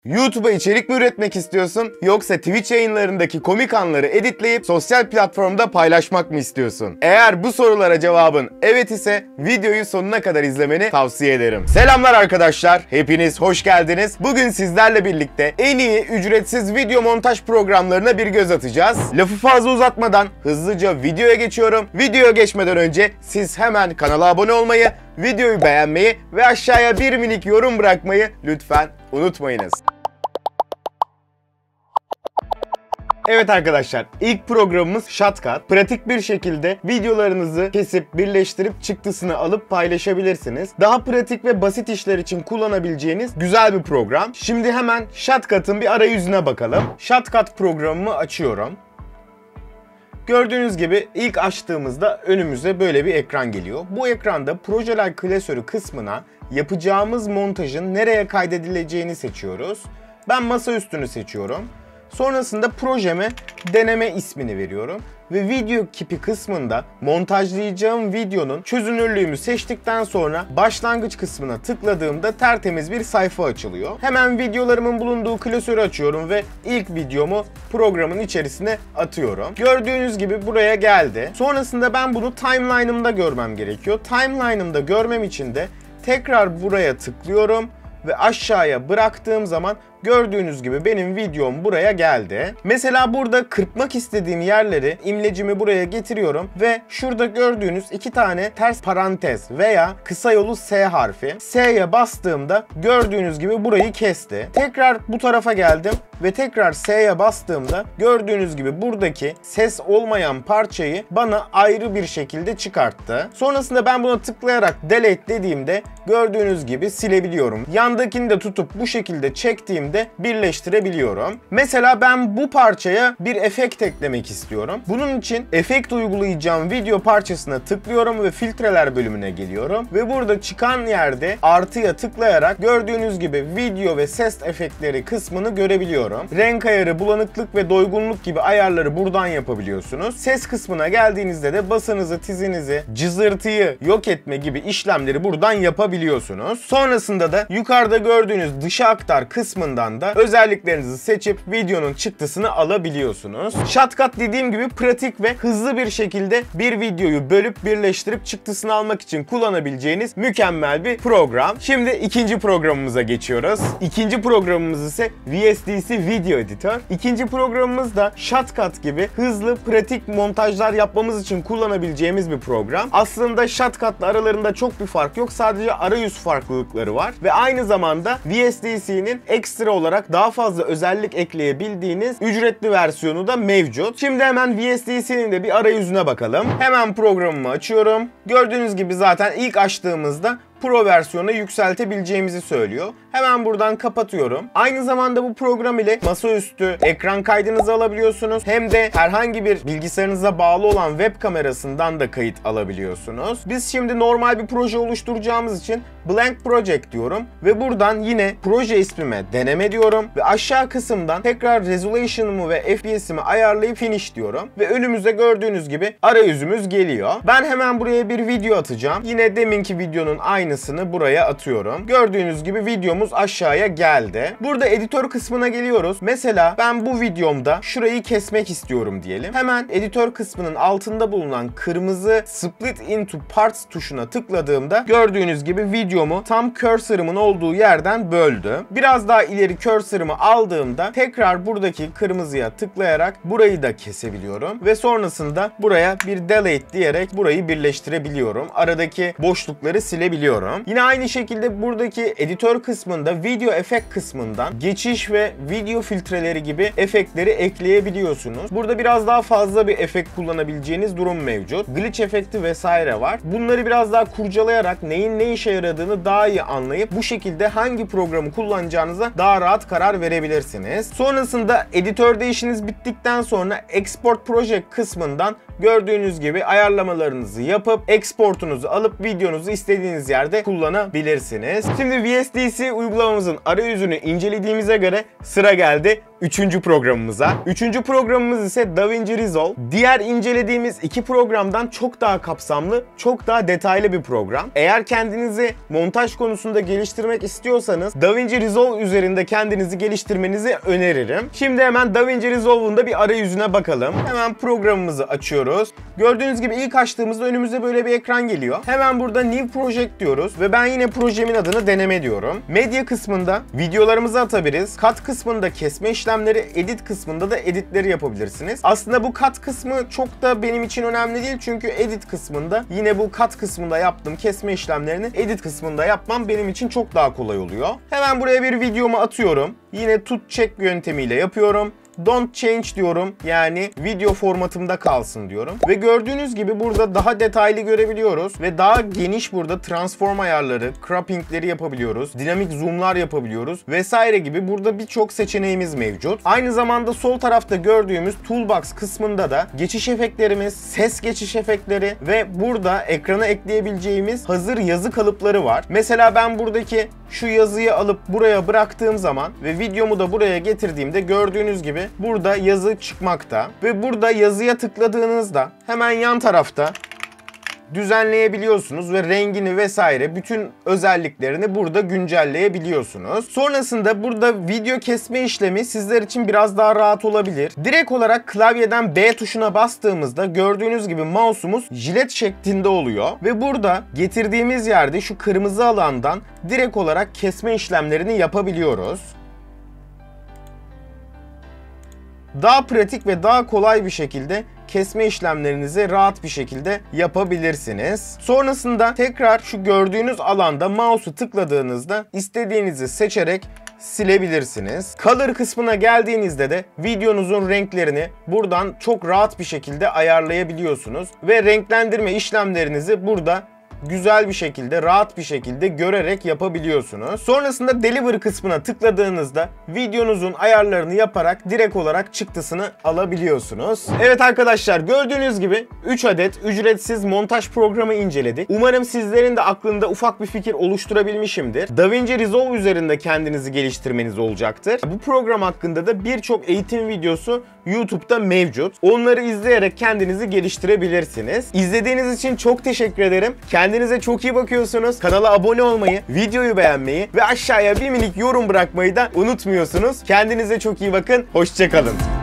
YouTube'a içerik mi üretmek istiyorsun? Yoksa Twitch yayınlarındaki komik anları editleyip sosyal platformda paylaşmak mı istiyorsun? Eğer bu sorulara cevabın evet ise videoyu sonuna kadar izlemeni tavsiye ederim. Selamlar arkadaşlar, hepiniz hoş geldiniz. Bugün sizlerle birlikte en iyi ücretsiz video montaj programlarına bir göz atacağız. Lafı fazla uzatmadan hızlıca videoya geçiyorum. Videoya geçmeden önce siz hemen kanala abone olmayı, videoyu beğenmeyi ve aşağıya bir minik yorum bırakmayı lütfen unutmayınız. Evet arkadaşlar, ilk programımız Shotcut. Pratik bir şekilde videolarınızı kesip birleştirip çıktısını alıp paylaşabilirsiniz. Daha pratik ve basit işler için kullanabileceğiniz güzel bir program. Şimdi hemen Shotcut'ın bir arayüzüne bakalım. Shotcut programımı açıyorum. Gördüğünüz gibi ilk açtığımızda önümüze böyle bir ekran geliyor. Bu ekranda projeler klasörü kısmına yapacağımız montajın nereye kaydedileceğini seçiyoruz. Ben masaüstünü seçiyorum. Sonrasında projeme deneme ismini veriyorum. Ve video kipi kısmında montajlayacağım videonun çözünürlüğümü seçtikten sonra başlangıç kısmına tıkladığımda tertemiz bir sayfa açılıyor. Hemen videolarımın bulunduğu klasörü açıyorum ve ilk videomu programın içerisine atıyorum. Gördüğünüz gibi buraya geldi. Sonrasında ben bunu timeline'ımda görmem gerekiyor. Timeline'ımda görmem için de tekrar buraya tıklıyorum ve aşağıya bıraktığım zaman gördüğünüz gibi benim videom buraya geldi. Mesela burada kırpmak istediğim yerleri imlecimi buraya getiriyorum ve şurada gördüğünüz iki tane ters parantez veya kısa yolu S harfi. S'ye bastığımda gördüğünüz gibi burayı kesti. Tekrar bu tarafa geldim ve tekrar S'ye bastığımda gördüğünüz gibi buradaki ses olmayan parçayı bana ayrı bir şekilde çıkarttı. Sonrasında ben buna tıklayarak delete dediğimde gördüğünüz gibi silebiliyorum. Yandakini de tutup bu şekilde çektiğimde birleştirebiliyorum. Mesela ben bu parçaya bir efekt eklemek istiyorum. Bunun için efekt uygulayacağım video parçasına tıklıyorum ve filtreler bölümüne geliyorum. Ve burada çıkan yerde artıya tıklayarak gördüğünüz gibi video ve ses efektleri kısmını görebiliyorum. Renk ayarı, bulanıklık ve doygunluk gibi ayarları buradan yapabiliyorsunuz. Ses kısmına geldiğinizde de basınızı, tizinizi, cızırtıyı yok etme gibi işlemleri buradan yapabiliyorsunuz. Sonrasında da yukarıda gördüğünüz dışa aktar kısmından da özelliklerinizi seçip videonun çıktısını alabiliyorsunuz. Shotcut dediğim gibi pratik ve hızlı bir şekilde bir videoyu bölüp birleştirip çıktısını almak için kullanabileceğiniz mükemmel bir program. Şimdi ikinci programımıza geçiyoruz. İkinci programımız ise VSDC Video Editor. İkinci programımız da Shotcut gibi hızlı, pratik montajlar yapmamız için kullanabileceğimiz bir program. Aslında Shotcut'la aralarında çok bir fark yok. Sadece arayüz farklılıkları var. Ve aynı zamanda VSDC'nin ekstra olarak daha fazla özellik ekleyebildiğiniz ücretli versiyonu da mevcut. Şimdi hemen VSDC'nin de bir arayüzüne bakalım. Hemen programımı açıyorum. Gördüğünüz gibi zaten ilk açtığımızda Pro versiyona yükseltebileceğimizi söylüyor. Hemen buradan kapatıyorum. Aynı zamanda bu program ile masaüstü ekran kaydınızı alabiliyorsunuz. Hem de herhangi bir bilgisayarınıza bağlı olan web kamerasından da kayıt alabiliyorsunuz. Biz şimdi normal bir proje oluşturacağımız için Blank Project diyorum. Ve buradan yine proje ismime deneme diyorum. Ve aşağı kısımdan tekrar resolution'ımı ve FPS'imi ayarlayıp finish diyorum. Ve önümüze gördüğünüz gibi arayüzümüz geliyor. Ben hemen buraya bir video atacağım. Yine deminki videonun aynısını buraya atıyorum. Gördüğünüz gibi videomuz aşağıya geldi. Burada editör kısmına geliyoruz. Mesela ben bu videomda şurayı kesmek istiyorum diyelim. Hemen editör kısmının altında bulunan kırmızı Split into Parts tuşuna tıkladığımda gördüğünüz gibi videomu tam cursor'ımın olduğu yerden böldü. Biraz daha ileri cursor'ımı aldığımda tekrar buradaki kırmızıya tıklayarak burayı da kesebiliyorum. Ve sonrasında buraya bir delete diyerek burayı birleştirebiliyorum. Aradaki boşlukları silebiliyorum. Yine aynı şekilde buradaki editör kısmında video efekt kısmından geçiş ve video filtreleri gibi efektleri ekleyebiliyorsunuz. Burada biraz daha fazla bir efekt kullanabileceğiniz durum mevcut. Glitch efekti vesaire var. Bunları biraz daha kurcalayarak neyin ne işe yaradığını daha iyi anlayıp bu şekilde hangi programı kullanacağınıza daha rahat karar verebilirsiniz. Sonrasında editörde işiniz bittikten sonra Export Project kısmından gördüğünüz gibi ayarlamalarınızı yapıp exportunuzu alıp videonuzu istediğiniz yerde kullanabilirsiniz. Şimdi VSDC uygulamamızın arayüzünü incelediğimize göre sıra geldi 3. programımıza. 3. programımız ise DaVinci Resolve. Diğer incelediğimiz 2 programdan çok daha kapsamlı, çok daha detaylı bir program. Eğer kendinizi montaj konusunda geliştirmek istiyorsanız DaVinci Resolve üzerinde kendinizi geliştirmenizi öneririm. Şimdi hemen DaVinci Resolve'un da bir arayüzüne bakalım. Hemen programımızı açıyoruz. Gördüğünüz gibi ilk açtığımızda önümüze böyle bir ekran geliyor. Hemen burada New Project diyoruz ve ben yine projemin adını deneme diyorum. Medya kısmında videolarımızı atabiliriz. Cut kısmında kesme işlemleri, edit kısmında da editleri yapabilirsiniz. Aslında bu cut kısmı çok da benim için önemli değil çünkü edit kısmında yine bu cut kısmında yaptığım kesme işlemlerini edit kısmında yapmam benim için çok daha kolay oluyor. Hemen buraya bir videomu atıyorum. Yine tut check yöntemiyle yapıyorum. Don't change diyorum. Yani video formatımda kalsın diyorum. Ve gördüğünüz gibi burada daha detaylı görebiliyoruz. Ve daha geniş burada transform ayarları, croppingleri yapabiliyoruz. Dinamik zoomlar yapabiliyoruz. Vesaire gibi burada birçok seçeneğimiz mevcut. Aynı zamanda sol tarafta gördüğümüz toolbox kısmında da geçiş efektlerimiz, ses geçiş efektleri ve burada ekrana ekleyebileceğimiz hazır yazı kalıpları var. Mesela ben buradaki şu yazıyı alıp buraya bıraktığım zaman ve videomu da buraya getirdiğimde gördüğünüz gibi burada yazı çıkmakta. Ve burada yazıya tıkladığınızda hemen yan tarafta düzenleyebiliyorsunuz ve rengini vesaire bütün özelliklerini burada güncelleyebiliyorsunuz. Sonrasında burada video kesme işlemi sizler için biraz daha rahat olabilir. Direkt olarak klavyeden B tuşuna bastığımızda gördüğünüz gibi mouse'umuz jilet şeklinde oluyor ve burada getirdiğimiz yerde şu kırmızı alandan direkt olarak kesme işlemlerini yapabiliyoruz. Daha pratik ve daha kolay bir şekilde kesme işlemlerinizi rahat bir şekilde yapabilirsiniz. Sonrasında tekrar şu gördüğünüz alanda mouse'u tıkladığınızda istediğinizi seçerek silebilirsiniz. Color kısmına geldiğinizde de videonuzun renklerini buradan çok rahat bir şekilde ayarlayabiliyorsunuz ve renklendirme işlemlerinizi burada güzel bir şekilde, rahat bir şekilde görerek yapabiliyorsunuz. Sonrasında Deliver kısmına tıkladığınızda videonuzun ayarlarını yaparak direkt olarak çıktısını alabiliyorsunuz. Evet arkadaşlar, gördüğünüz gibi 3 adet ücretsiz montaj programı inceledik. Umarım sizlerin de aklında ufak bir fikir oluşturabilmişimdir. DaVinci Resolve üzerinde kendinizi geliştirmeniz olacaktır. Bu program hakkında da birçok eğitim videosu YouTube'da mevcut. Onları izleyerek kendinizi geliştirebilirsiniz. İzlediğiniz için çok teşekkür ederim. Kendinize çok iyi bakıyorsunuz. Kanala abone olmayı, videoyu beğenmeyi ve aşağıya bir minik yorum bırakmayı da unutmuyorsunuz. Kendinize çok iyi bakın. Hoşça kalın.